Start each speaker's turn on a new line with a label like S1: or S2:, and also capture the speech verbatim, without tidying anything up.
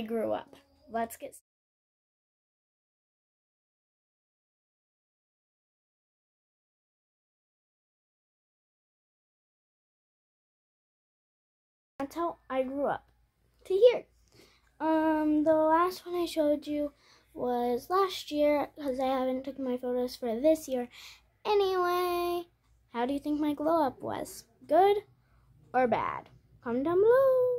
S1: grew up. Let's get started. That's how I grew up to here. Um, the last one I showed you was last year because I haven't taken my photos for this year. Anyway, how do you think my glow up was? Good or bad? Comment down below.